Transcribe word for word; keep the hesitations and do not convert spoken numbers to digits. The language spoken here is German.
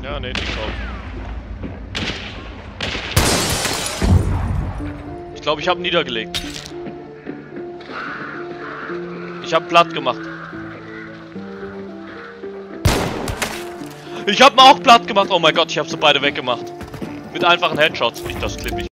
Ja, nee, nicht drauf. Ich glaube, ich habe ihn niedergelegt. Ich habe platt gemacht. Ich habe ihn auch platt gemacht. Oh mein Gott, ich habe sie beide weggemacht. Mit einfachen Headshots. Ich, das klipp ich.